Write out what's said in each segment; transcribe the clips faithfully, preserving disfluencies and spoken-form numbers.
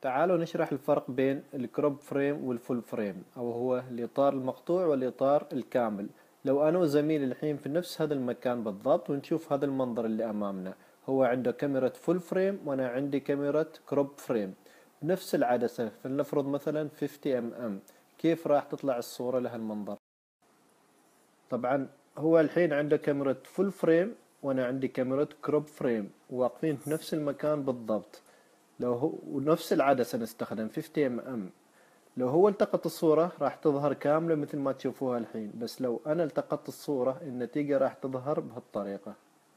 تعالوا نشرح الفرق بين الكروب فريم والفول فريم، أو هو الإطار المقطوع والإطار الكامل. لو أنا وزميلي الحين في نفس هذا المكان بالضبط ونشوف هذا المنظر اللي أمامنا، هو عنده كاميرا فول فريم وأنا عندي كاميرا كروب فريم بنفس العدسة، فلنفرض مثلا خمسين ام ام. كيف راح تطلع الصورة لهالمنظر؟ طبعا هو الحين عنده كاميرا فول فريم وأنا عندي كاميرا كروب فريم، واقفين في نفس المكان بالضبط. لو هو ونفس العدسة نستخدم خمسين ام ام، لو هو التقط الصورة راح تظهر كاملة مثل ما تشوفوها الحين، بس لو أنا التقطت الصورة النتيجة راح تظهر بهالطريقة.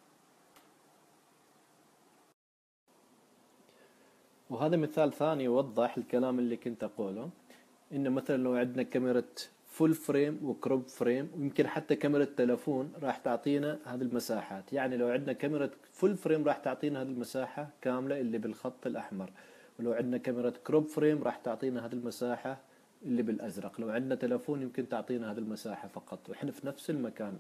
وهذا مثال ثاني يوضح الكلام اللي كنت أقوله، إنه مثلا لو عندنا كاميرا فول فريم وكروب فريم، ويمكن حتى كاميرا التلفون راح تعطينا هذه المساحات. يعني لو عندنا كاميرا فول فريم راح تعطينا هذه المساحة كاملة اللي بالخط الأحمر، ولو عندنا كاميرا كروب فريم راح تعطينا هذه المساحة اللي بالأزرق. لو عندنا تلفون يمكن تعطينا هذه المساحة فقط، وإحنا في نفس المكان.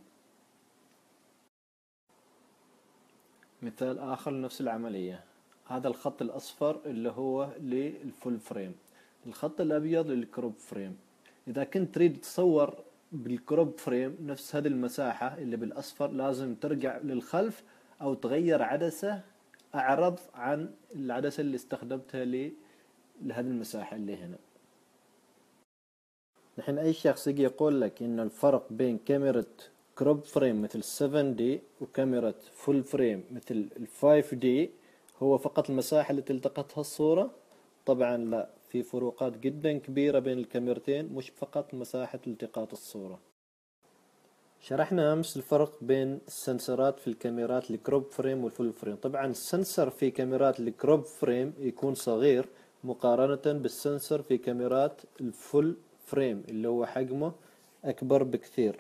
مثال آخر لنفس العملية، هذا الخط الأصفر اللي هو للفول فريم، الخط الأبيض للكروب فريم. إذا كنت تريد تصور بالكروب فريم نفس هذه المساحة اللي بالأصفر، لازم ترجع للخلف أو تغير عدسة أعرض عن العدسة اللي استخدمتها لهذه المساحة اللي هنا. الحين أي شخص يجي يقول لك إن الفرق بين كاميرا كروب فريم مثل سفن دي وكاميرا فول فريم مثل الفايف دي هو فقط المساحة اللي تلتقطها الصورة، طبعا لا، في فروقات جدا كبيرة بين الكاميرتين، مش فقط مساحة التقاط الصورة. شرحنا أمس الفرق بين السنسرات في الكاميرات الكروب فريم والفول فريم. طبعا السنسر في كاميرات الكروب فريم يكون صغير مقارنة بالسنسر في كاميرات الفول فريم اللي هو حجمه أكبر بكثير،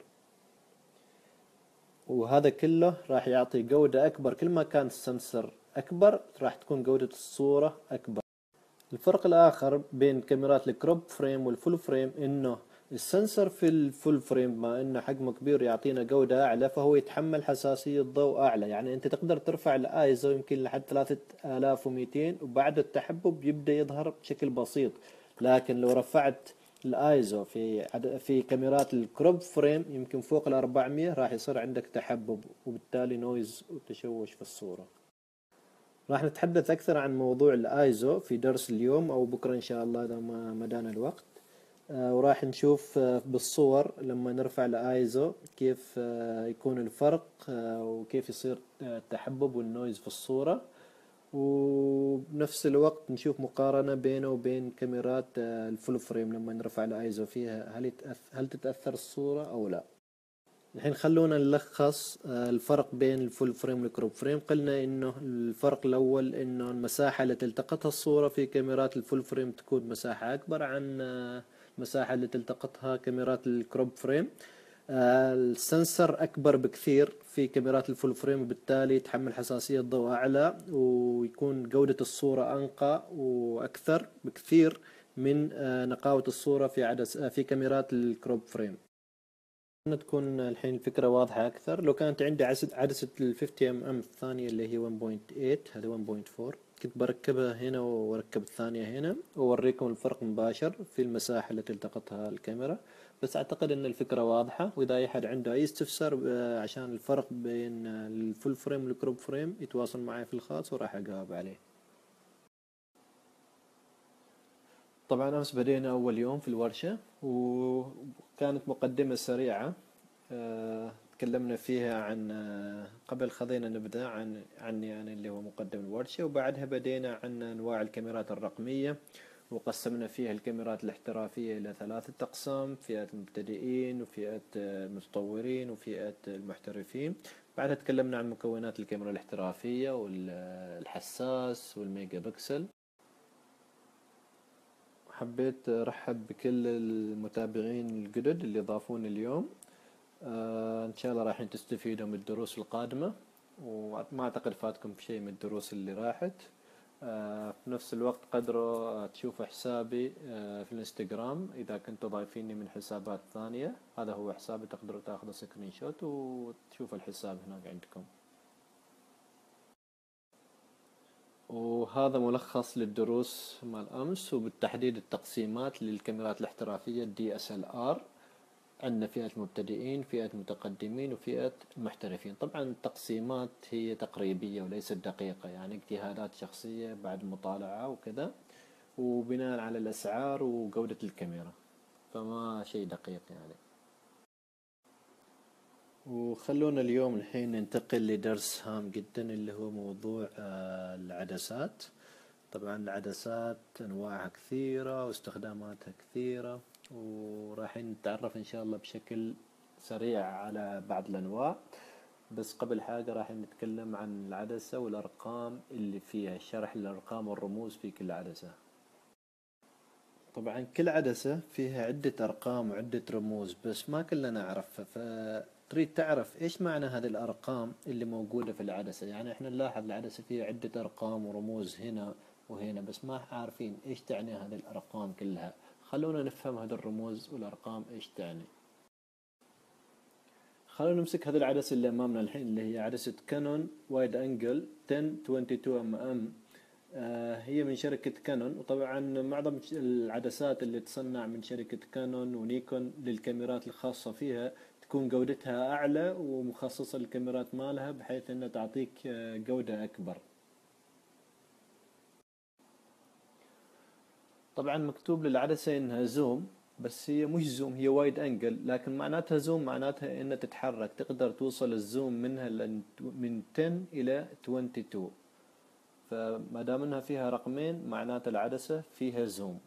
وهذا كله راح يعطي جودة أكبر. كل ما كان السنسر أكبر راح تكون جودة الصورة أكبر. الفرق الآخر بين كاميرات الكروب فريم والفول فريم إنه السنسر في الفول فريم بما إنه حجمه كبير يعطينا جودة أعلى، فهو يتحمل حساسية ضوء أعلى. يعني أنت تقدر ترفع الآيزو يمكن لحد ثلاثة آلاف ومئتين، وبعد التحبب يبدأ يظهر بشكل بسيط. لكن لو رفعت الايزو في عد... في كاميرات الكروب فريم يمكن فوق ال أربعمية، راح يصير عندك تحبب وبالتالي نويز وتشوش في الصورة. راح نتحدث أكثر عن موضوع الآيزو في درس اليوم أو بكرة إن شاء الله إذا ما مدانا الوقت. آه وراح نشوف آه بالصور لما نرفع الآيزو كيف آه يكون الفرق آه وكيف يصير آه التحبب والنويز في الصورة، وبنفس الوقت نشوف مقارنة بينه وبين كاميرات آه الفول فريم لما نرفع الآيزو فيها، هل يتأث- هل تتأثر الصورة أو لا. الحين خلونا نلخص آه، الفرق بين الفول فريم والكروب فريم. قلنا انه الفرق الاول انه المساحة التي تلتقطها الصورة في كاميرات الفول فريم تكون مساحة اكبر عن آه، المساحة اللي تلتقطها كاميرات الكروب فريم. آه، السنسر اكبر بكثير في كاميرات الفول فريم، وبالتالي يتحمل حساسية ضوء اعلى، ويكون جودة الصورة انقى واكثر بكثير من آه، نقاوة الصورة في عدس آه، في كاميرات الكروب فريم. تكون الحين الفكرة واضحة أكثر. لو كانت عندي عدسة عدسة ال خمسين ام ام الثانية اللي هي واحد فاصلة ثمانية، هذا واحد فاصلة أربعة، كنت بركبها هنا واركب الثانية هنا وأوريكم الفرق مباشر في المساحة التي التقطها الكاميرا. بس أعتقد أن الفكرة واضحة، وإذا أي أحد عنده أي استفسار آه، عشان الفرق بين الفول فريم والكروب فريم يتواصل معي في الخاص وراح أجاوب عليه. طبعا أمس بدينا أول يوم في الورشة، وكانت مقدمة سريعة آه، تكلمنا فيها عن آه، قبل خلينا نبدأ عن عني يعني اللي هو مقدم الورشة، وبعدها بدينا عن أنواع الكاميرات الرقمية، وقسمنا فيها الكاميرات الاحترافية إلى ثلاثة أقسام: فئة المبتدئين وفئة آه، المتطورين وفئة المحترفين. بعدها تكلمنا عن مكونات الكاميرا الاحترافية والحساس والميجا بكسل. حبيت أرحب بكل المتابعين الجدد اللي ضافون اليوم. آه إن شاء الله راح تستفيدوا من الدروس القادمة، وما أعتقد فاتكم شيء من الدروس اللي راحت. آه في نفس الوقت قدروا آه، تشوفوا حسابي آه في الانستغرام إذا كنتوا ضايفيني من حسابات ثانية. هذا هو حسابي، تقدروا تاخذوا سكرين شوت وتشوفوا الحساب هناك عندكم. وهذا ملخص للدروس مال أمس، وبالتحديد التقسيمات للكاميرات الاحترافية دي اس ال ار. عندنا فئة مبتدئين، فئة متقدمين، وفئة محترفين. طبعا التقسيمات هي تقريبية وليست دقيقة، يعني اجتهادات شخصية بعد مطالعة وكذا، وبناء على الأسعار وجودة الكاميرا، فما شيء دقيق يعني. وخلونا اليوم الحين ننتقل لدرس هام جدا اللي هو موضوع آه، العدسات. طبعا العدسات أنواعها كثيرة واستخداماتها كثيرة، وراح نتعرف إن شاء الله بشكل سريع على بعض الأنواع. بس قبل حاجة راح نتكلم عن العدسة والأرقام اللي فيها، شرح الأرقام والرموز في كل عدسة. طبعا كل عدسة فيها عدة أرقام وعدة رموز، بس ما كلنا نعرفها، فتريد تعرف إيش معنى هذه الأرقام اللي موجودة في العدسة. يعني إحنا نلاحظ العدسة فيها عدة أرقام ورموز هنا وهنا، بس ما عارفين إيش تعني هذه الأرقام كلها. خلونا نفهم هذه الرموز والأرقام إيش تعني. خلونا نمسك هذه العدسة اللي أمامنا الحين، اللي هي عدسة كانون وايد أنجل عشرة اثنين وعشرين ام ام. هي من شركة كانون، وطبعا معظم العدسات اللي تصنع من شركة كانون ونيكون للكاميرات الخاصة فيها تكون جودتها أعلى ومخصصة للكاميرات مالها، بحيث أنها تعطيك جودة أكبر. طبعا مكتوب للعدسة إنها زوم، بس هي مش زوم، هي وايد أنجل. لكن معناتها زوم معناتها إنها تتحرك، تقدر توصل الزوم منها من عشرة إلى اثنين وعشرين. فما دام انها فيها رقمين معناته العدسة فيها زوم.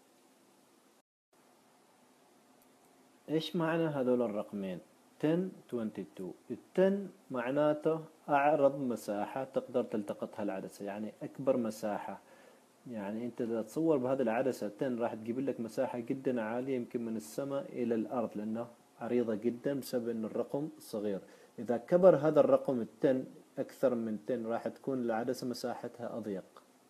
ايش معنى هذول الرقمين عشرة اثنين وعشرين؟ العشرة معناته اعرض مساحة تقدر تلتقطها العدسة، يعني اكبر مساحة. يعني انت اذا تصور بهذه العدسة عشرة راح تجيب لك مساحة جدا عالية، يمكن من السماء الى الارض، لانه عريضة جدا بسبب ان الرقم صغير. اذا كبر هذا الرقم عشرة اكثر من عشرة راح تكون العدسة مساحتها اضيق.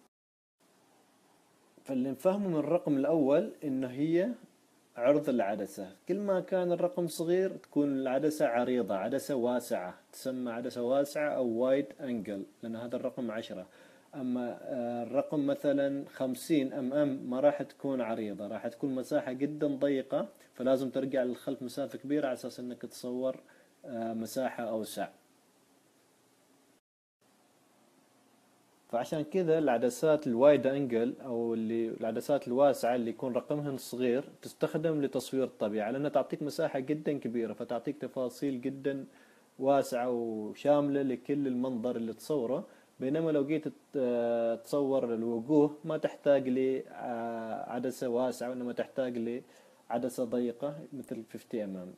فاللي نفهمه من الرقم الأول إنه هي عرض العدسة، كل ما كان الرقم صغير تكون العدسة عريضة، عدسة واسعة، تسمى عدسة واسعة أو وايد أنجل، لأن هذا الرقم عشرة. أما آه، الرقم مثلا خمسين أم أم ما راح تكون عريضة، راح تكون مساحة جدا ضيقة، فلازم ترجع للخلف مسافة كبيرة على أساس أنك تصور آه، مساحة أوسع. فعشان كذا العدسات الوايد انجل او اللي العدسات الواسعه اللي يكون رقمهن صغير تستخدم لتصوير الطبيعه، لانها تعطيك مساحه جدا كبيره، فتعطيك تفاصيل جدا واسعه وشامله لكل المنظر اللي تصوره. بينما لو جيت ت- تصور الوجوه ما تحتاج لعدسه واسعه، وانما تحتاج لعدسه ضيقه مثل خمسين امام.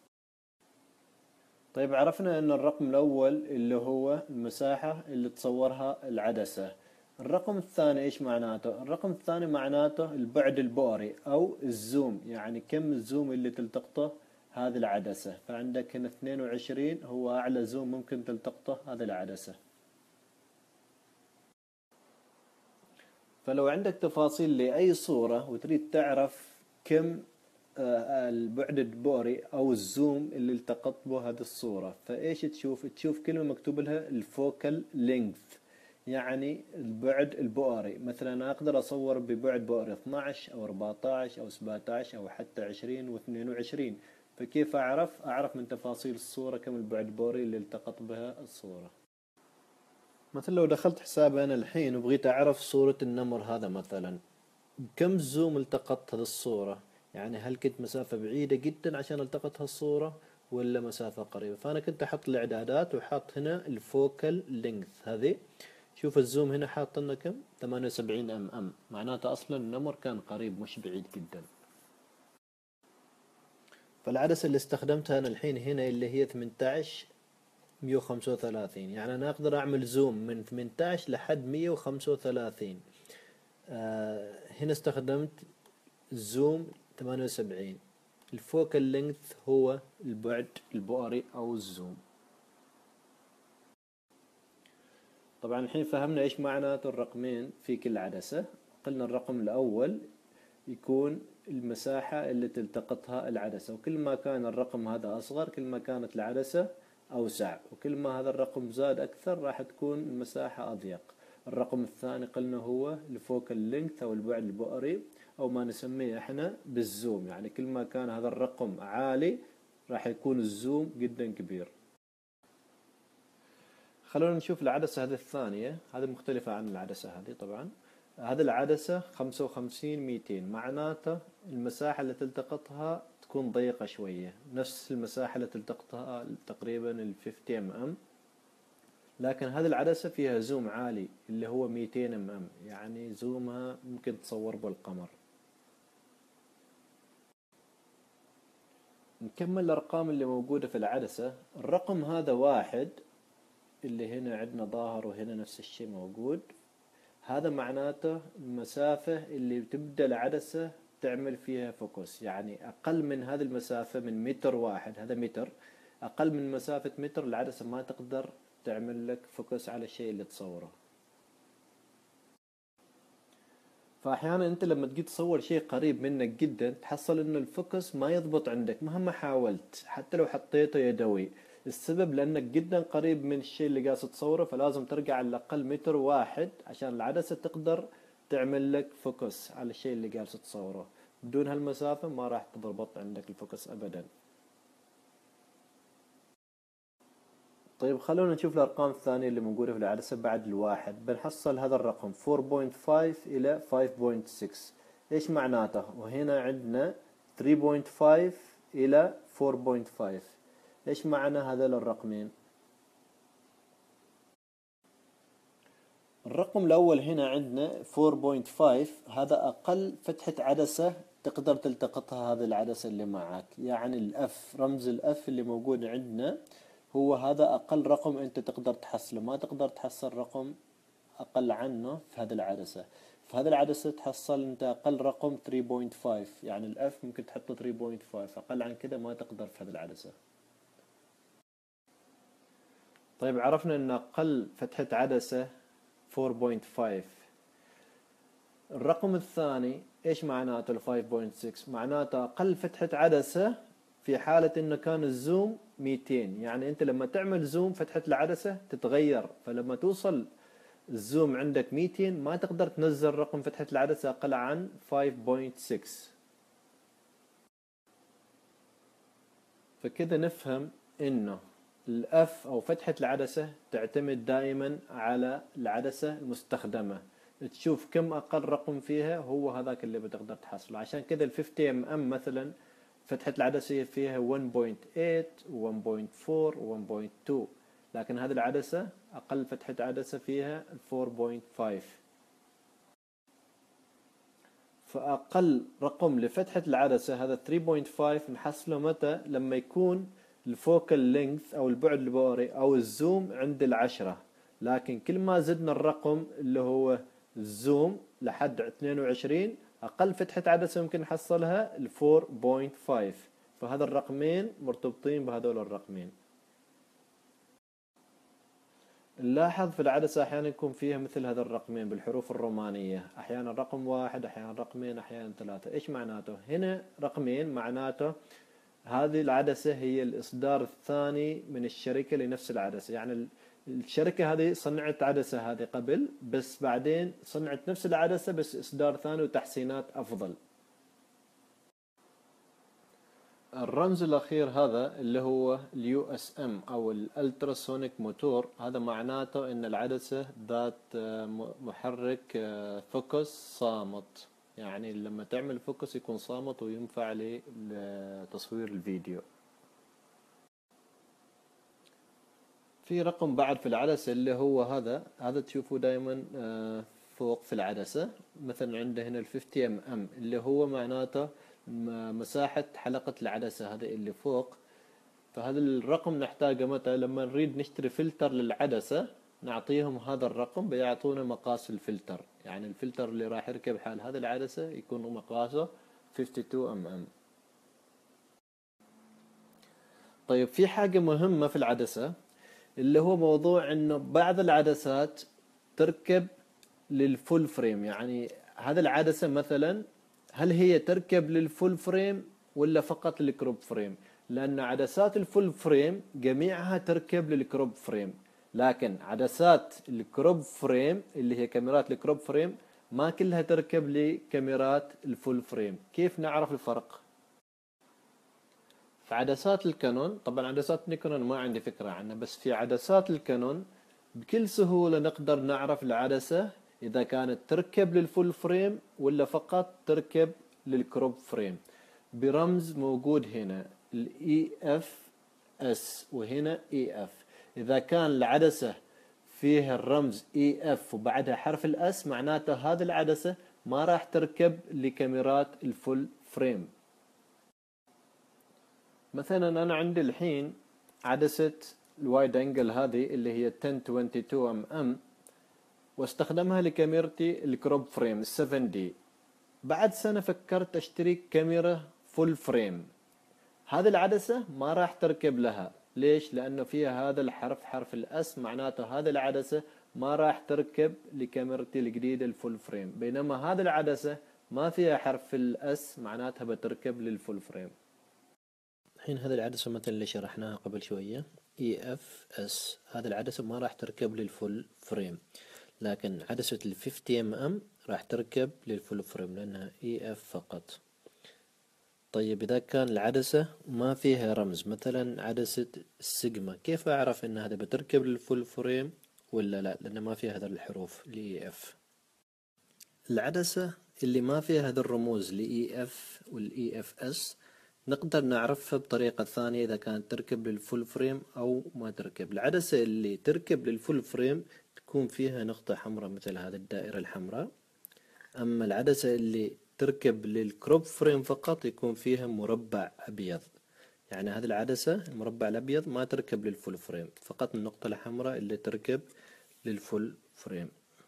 طيب عرفنا ان الرقم الاول اللي هو المساحة اللي تصورها العدسة. الرقم الثاني ايش معناته؟ الرقم الثاني معناته البعد البؤري او الزوم، يعني كم الزوم اللي تلتقطه هذه العدسة. فعندك هنا اثنين وعشرين هو اعلى زوم ممكن تلتقطه هذه العدسة. فلو عندك تفاصيل لأي صورة وتريد تعرف كم آه، البعد البؤري أو الزوم اللي التقط به هذه الصورة، فإيش تشوف؟ تشوف كلمة مكتوب لها الفوكال لينث، يعني البعد البؤري. مثلا أنا أقدر أصور ببعد بؤري اثناشر أو أربعتاشر أو سبعتاشر أو حتى عشرين واثنين وعشرين. فكيف أعرف؟ أعرف من تفاصيل الصورة كم البعد البؤري اللي التقط بها الصورة. مثلا لو دخلت حسابي أنا الحين وبغيت أعرف صورة النمر هذا مثلا، كم زوم التقطت هذه الصورة؟ يعني هل كنت مسافة بعيدة جدا عشان التقط هالصورة ولا مسافة قريبة؟ فأنا كنت أحط الإعدادات وحاط هنا الفوكال لينث هذه. شوف الزوم هنا حاط لنا كم؟ ثمانية وسبعين ام ام، معناته أصلا النمر كان قريب مش بعيد جدا. فالعدسة اللي استخدمتها أنا الحين هنا اللي هي ثمانية عشر مية وخمسة وثلاثين، يعني أنا أقدر أعمل زوم من ثمانية عشر لحد مية وخمسة وثلاثين. آه هنا استخدمت الزوم ثمانية وسبعين. الفوكال لينث هو البعد البؤري أو الزوم. طبعا الحين فهمنا إيش معنات الرقمين في كل عدسة. قلنا الرقم الأول يكون المساحة اللي تلتقطها العدسة، وكل ما كان الرقم هذا أصغر كل ما كانت العدسة أوسع، وكل ما هذا الرقم زاد أكثر راح تكون المساحة أضيق. الرقم الثاني قلنا هو الفوكال لينث أو البعد البؤري، أو ما نسميه احنا بالزوم، يعني كل ما كان هذا الرقم عالي راح يكون الزوم جدا كبير. خلونا نشوف العدسة هذه الثانية، هذه مختلفة عن العدسة هذه طبعا. هذه العدسة خمسة وخمسين ميتين، معناته المساحة اللي تلتقطها تكون ضيقة شوية، نفس المساحة اللي تلتقطها تقريبا ال خمسين ام ام، لكن هذه العدسة فيها زوم عالي اللي هو ميتين ام ام، يعني زومها ممكن تصور بالقمر. نكمل الأرقام اللي موجودة في العدسة. الرقم هذا واحد اللي هنا عندنا ظاهر وهنا نفس الشيء موجود، هذا معناته المسافة اللي تبدأ العدسة تعمل فيها فوكس، يعني أقل من هذه المسافة من متر واحد، هذا متر، أقل من مسافة متر العدسة ما تقدر تعمل لك فوكس على الشيء اللي تصوره. فأحيانا أنت لما تجي تصور شيء قريب منك جدا تحصل إنه الفوكس ما يضبط عندك مهما حاولت، حتى لو حطيته يدوي. السبب لأنك جدا قريب من الشيء اللي قاعد تصوره، فلازم ترجع على الأقل متر واحد عشان العدسة تقدر تعمل لك فوكس على الشيء اللي قاعد تصوره. بدون هالمسافة ما راح تضبط عندك الفوكس أبدا. طيب خلونا نشوف الأرقام الثانية اللي موجودة في العدسة بعد الواحد. بنحصل هذا الرقم أربعة فاصلة خمسة إلى خمسة فاصلة ستة، إيش معناته؟ وهنا عندنا ثلاثة فاصلة خمسة إلى أربعة فاصلة خمسة، إيش معنى هذول الرقمين؟ الرقم الأول هنا عندنا أربعة فاصلة خمسة، هذا أقل فتحة عدسة تقدر تلتقطها هذه العدسة اللي معك، يعني الأف، رمز الأف اللي موجود عندنا هو هذا أقل رقم أنت تقدر تحصله، ما تقدر تحصل رقم أقل عنه في هذه العدسة. في هذه العدسة تحصل أنت أقل رقم ثلاثة فاصلة خمسة، يعني الأف ممكن تحطه ثلاثة فاصلة خمسة، أقل عن كده ما تقدر في هذه العدسة. طيب عرفنا أن أقل فتحة عدسة أربعة فاصلة خمسة. الرقم الثاني إيش معناته ال خمسة فاصلة ستة؟ معناته أقل فتحة عدسة في حالة إنه كان الزوم ميتين، يعني أنت لما تعمل زوم فتحة العدسة تتغير، فلما توصل الزوم عندك ميتين ما تقدر تنزل رقم فتحة العدسة أقل عن خمسة فاصلة ستة. فكذا نفهم إنه الأف أو فتحة العدسة تعتمد دائما على العدسة المستخدمة، تشوف كم أقل رقم فيها هو هذاك اللي بتقدر تحصله. عشان كذا ال خمسين ام ام مثلا فتحة العدسة فيها واحد فاصلة ثمانية و1.4 و1.2، لكن هذه العدسة أقل فتحة عدسة فيها أربعة فاصلة خمسة. فأقل رقم لفتحة العدسة هذا ثلاثة فاصلة خمسة نحصله متى؟ لما يكون الفوكال لينث أو البعد البؤري أو الزوم عند العشرة، لكن كل ما زدنا الرقم اللي هو الزوم لحد اثنين وعشرين أقل فتحة عدسة ممكن نحصلها ال أربعة فاصلة خمسة. فهذا الرقمين مرتبطين بهذول الرقمين. نلاحظ في العدسة أحيانا يكون فيها مثل هذا الرقمين بالحروف الرومانية، أحيانا رقم واحد، أحيانا رقمين، أحيانا ثلاثة. إيش معناته؟ هنا رقمين معناته هذه العدسة هي الإصدار الثاني من الشركة لنفس العدسة، يعني الشركة هذه صنعت عدسة هذه قبل، بس بعدين صنعت نفس العدسة بس إصدار ثاني وتحسينات أفضل. الرمز الأخير هذا اللي هو اليو اس ام أو الالتراسونيك موتور، هذا معناته إن العدسة ذات محرك فوكس صامت، يعني لما تعمل فوكس يكون صامت وينفع لتصوير الفيديو. في رقم بعد في العدسة اللي هو هذا، هذا تشوفوه دائما فوق في العدسة، مثلا عنده هنا ال خمسين ام ام اللي هو معناته مساحة حلقة العدسة هذا اللي فوق. فهذا الرقم نحتاجه متى؟ لما نريد نشتري فلتر للعدسة نعطيهم هذا الرقم بيعطونا مقاس الفلتر، يعني الفلتر اللي راح يركب حال هذه العدسة يكون مقاسه اثنين وخمسين ام ام. طيب في حاجة مهمة في العدسة اللي هو موضوع انه بعض العدسات تركب للفول فريم، يعني هذا العدسة مثلا هل هي تركب للفول فريم ولا فقط للكروب فريم؟ لأن عدسات الفول فريم جميعها تركب للكروب فريم، لكن عدسات الكروب فريم اللي هي كاميرات الكروب فريم ما كلها تركب لكاميرات الفول فريم. كيف نعرف الفرق؟ في عدسات الكانون، طبعا عدسات نيكون ما عندي فكرة عنها، بس في عدسات الكانون بكل سهولة نقدر نعرف العدسة إذا كانت تركب للفول فريم ولا فقط تركب للكروب فريم برمز موجود هنا ال إي إف إس وهنا إي إف. إذا كان العدسة فيها الرمز إي إف وبعدها حرف الأس معناته هذه العدسة ما راح تركب لكاميرات الفول فريم. مثلا أنا عندي الحين عدسة الوايد أنجل هذه اللي هي عشرة اثنين وعشرين ام ام واستخدمها لكاميرتي الكروب فريم سفن دي. بعد سنة فكرت اشتري كاميرا فول فريم، هذه العدسة ما راح تركب لها. ليش؟ لأنه فيها هذا الحرف حرف الأس، معناته هذه العدسة ما راح تركب لكاميرتي الجديدة الفول فريم، بينما هذه العدسة ما فيها حرف الأس معناتها بتركب للفول فريم. الحين هذه العدسة مثل اللي شرحناها قبل شوية إي إف إس، هذه العدسة ما راح تركب للفول فريم، لكن عدسة ال خمسين ام ام راح تركب للفول فريم لأنها إي إف فقط. طيب إذا كان العدسة ما فيها رمز، مثلا عدسة السيجما، كيف أعرف إن هذا بتركب للفول فريم ولا لا؟ لأن ما فيها هذه الحروف ل إي إف. العدسة اللي ما فيها هذه الرموز ل إي إف وال إي إف إس نقدر نعرفها بطريقة ثانية إذا كانت تركب للفول فريم أو ما تركب. العدسة اللي تركب للفول فريم تكون فيها نقطة حمراء مثل هذه الدائرة الحمراء، أما العدسة اللي تركب للكروب فريم فقط يكون فيها مربع أبيض. يعني هذه العدسة المربع الأبيض ما تركب للفول فريم، فقط النقطة الحمراء اللي تركب للفول فريم.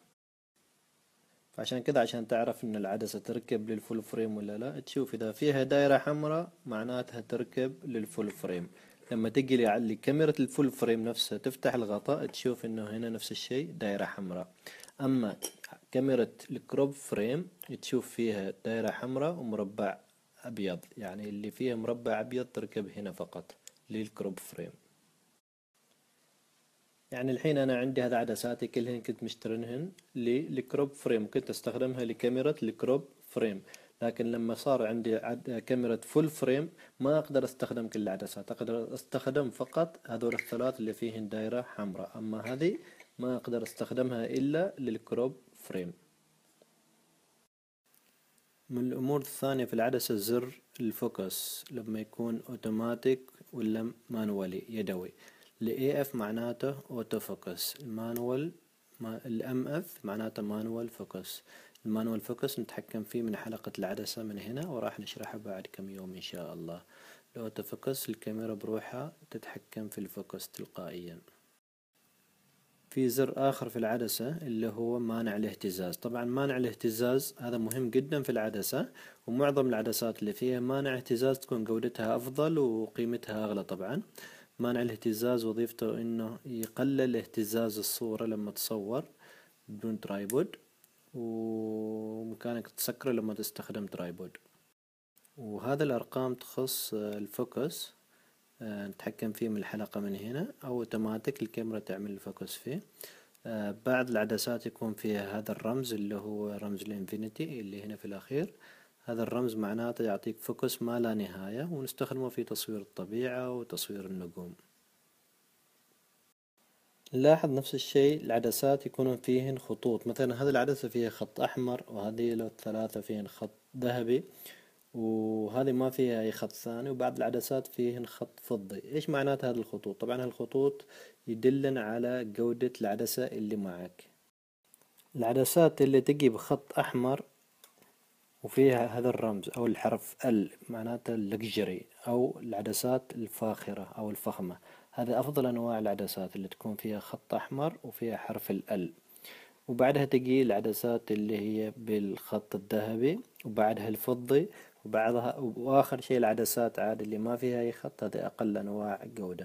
عشان كذا عشان تعرف ان العدسة تركب للفول فريم ولا لا، تشوف اذا فيها دائرة حمراء معناتها تركب للفول فريم. لما تجي لكاميرا الفول فريم نفسها تفتح الغطاء تشوف انه هنا نفس الشيء دائرة حمراء. اما كاميرا الكروب فريم تشوف فيها دائرة حمراء ومربع ابيض، يعني اللي فيها مربع ابيض تركب هنا فقط للكروب فريم. يعني الحين أنا عندي هذا عدساتي كلهن كنت مشترينهن للكروب فريم، كنت أستخدمها لكاميرا الكروب فريم، لكن لما صار عندي عد... كاميرا فول فريم ما أقدر أستخدم كل العدسات، أقدر أستخدم فقط هذول الثلاث اللي فيهن دائرة حمراء، أما هذه ما أقدر أستخدمها إلا للكروب فريم. من الأمور الثانية في العدسة زر الفوكس لما يكون أوتوماتيك ولا مانوالي يدوي. ال إي إف معناته أوتو فوكس، المانوال ال إم إف معناته مانوال فوكس. المانوال فوكس نتحكم فيه من حلقة العدسة من هنا، وراح نشرحه بعد كم يوم إن شاء الله. الأوتو فوكس الكاميرا بروحها تتحكم في الفوكس تلقائيا. في زر آخر في العدسة اللي هو مانع الاهتزاز. طبعا مانع الاهتزاز هذا مهم جدا في العدسة، ومعظم العدسات اللي فيها مانع اهتزاز تكون جودتها أفضل وقيمتها أغلى. طبعا مانع الاهتزاز وظيفته إنه يقلل اهتزاز الصورة لما تصور بدون ترايبود، ومكانك تسكره لما تستخدم ترايبود. وهذا الأرقام تخص الفوكس، نتحكم فيه من الحلقة من هنا، أو اوتوماتيك الكاميرا تعمل الفوكس فيه. بعض العدسات يكون فيها هذا الرمز اللي هو رمز الانفينيتي اللي هنا في الأخير، هذا الرمز معناته يعطيك فوكس ما لا نهاية، ونستخدمه في تصوير الطبيعة وتصوير النجوم. نلاحظ نفس الشيء العدسات يكونون فيهن خطوط، مثلا هذه العدسة فيها خط أحمر، وهذه له الثلاثة فيهن خط ذهبي، وهذه ما فيها أي خط ثاني، وبعض العدسات فيهن خط فضي. إيش معنات هذه الخطوط؟ طبعا الخطوط يدلن على جودة العدسة اللي معك. العدسات اللي تجي بخط أحمر وفيها هذا الرمز أو الحرف ال معناته اللكجري أو العدسات الفاخرة أو الفخمة، هذا أفضل أنواع العدسات اللي تكون فيها خط أحمر وفيها حرف ال. وبعدها تجي العدسات اللي هي بالخط الذهبي، وبعدها الفضي، وبعضها وآخر شيء العدسات عاد اللي ما فيها أي خط، هذه أقل أنواع جودة.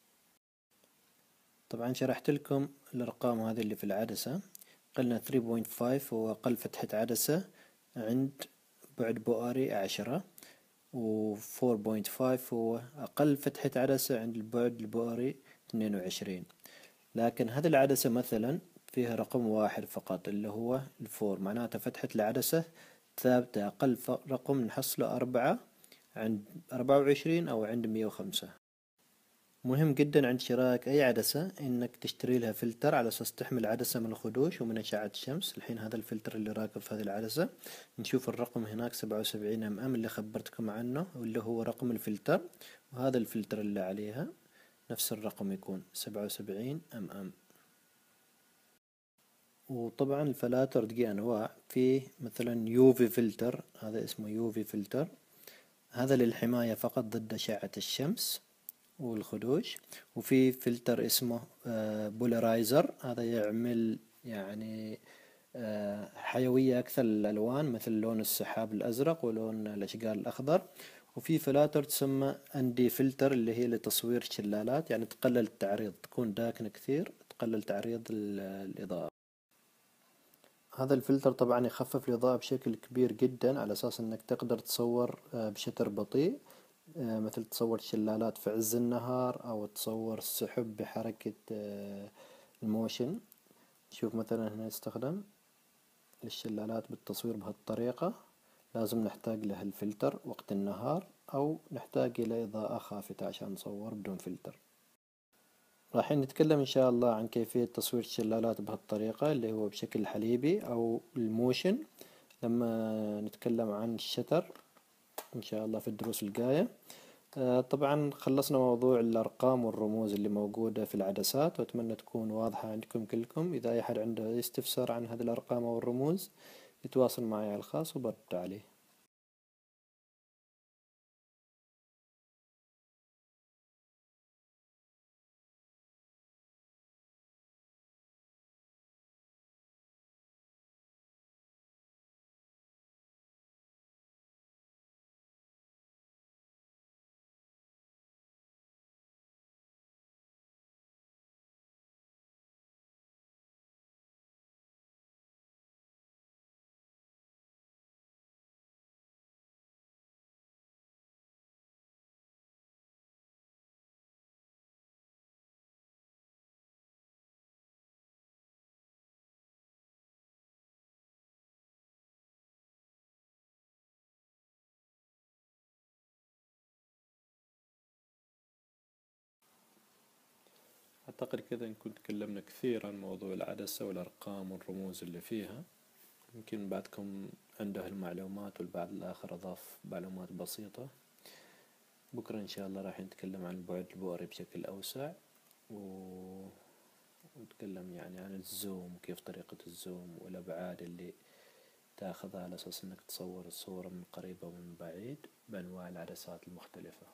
طبعا شرحت لكم الأرقام هذه اللي في العدسة. قلنا ثلاثة فاصلة خمسة هو أقل فتحة عدسة عند بعد بؤري عشرة، و أربعة فاصلة خمسة هو أقل فتحة عدسة عند البعد البؤري اثنين وعشرين. لكن هذه العدسة مثلا فيها رقم واحد فقط اللي هو الفور، معناته فتحة العدسة ثابتة، أقل رقم نحصله أربعة عند أربعة وعشرين أو عند مية وخمسة. مهم جدا عند شرائك أي عدسة إنك تشتري لها فلتر على أساس تحمي العدسة من الخدوش ومن أشعة الشمس. الحين هذا الفلتر اللي راكب في هذه العدسة، نشوف الرقم هناك سبعة وسبعين أم أم اللي خبرتكم عنه واللي هو رقم الفلتر، وهذا الفلتر اللي عليها نفس الرقم يكون سبعة وسبعين أم أم. وطبعا الفلاتر دي أنواع، في مثلا يوفي فلتر، هذا اسمه يوفي فلتر، هذا للحماية فقط ضد أشعة الشمس والخدوش. وفي فلتر اسمه بولارايزر، هذا يعمل يعني آه، حيوية أكثر للألوان مثل لون السحاب الأزرق ولون الأشجار الأخضر. وفي فلاتر تسمى أندي فلتر اللي هي لتصوير الشلالات، يعني تقلل التعريض، تكون داكنة كثير تقلل تعريض الإضاءة. هذا الفلتر طبعا يخفف الإضاءة بشكل كبير جدا على أساس أنك تقدر تصور بشتر بطيء، مثل تصور شلالات في عز النهار أو تصور السحب بحركة الموشن. شوف مثلا هنا يستخدم للشلالات بالتصوير بهالطريقة، لازم نحتاج له الفلتر وقت النهار أو نحتاج إلى إضاءة خافتة عشان نصور بدون فلتر. راح نتكلم إن شاء الله عن كيفية تصوير الشلالات بهالطريقة اللي هو بشكل حليبي أو الموشن لما نتكلم عن الشتر إن شاء الله في الدروس الجاية. آه طبعا خلصنا موضوع الأرقام والرموز اللي موجودة في العدسات، وأتمنى تكون واضحة عندكم كلكم. إذا أي أحد عنده استفسار عن هذه الأرقام أو الرموز يتواصل معي على الخاص وبرد عليه. أعتقد كذا نكون تكلمنا كثير عن موضوع العدسة والأرقام والرموز اللي فيها. يمكن بعدكم عنده المعلومات والبعض الآخر أضاف معلومات بسيطة. بكرة إن شاء الله راح نتكلم عن البعد البؤري بشكل أوسع، و... ونتكلم يعني عن الزوم وكيف طريقة الزوم والأبعاد اللي تاخذها على أساس إنك تصور الصورة من قريب ومن بعيد بأنواع العدسات المختلفة.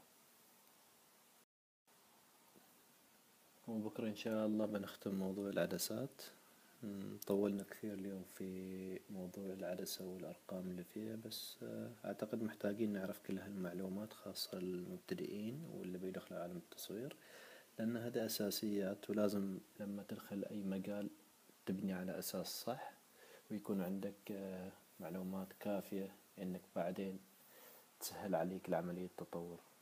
وبكرة إن شاء الله بنختم موضوع العدسات. طولنا كثير اليوم في موضوع العدسة والأرقام اللي فيها، بس أعتقد محتاجين نعرف كل هالمعلومات خاصة المبتدئين واللي بيدخلوا عالم التصوير، لأن هذه أساسيات ولازم لما تدخل أي مجال تبني على أساس صح ويكون عندك معلومات كافية إنك بعدين تسهل عليك العملية التطور.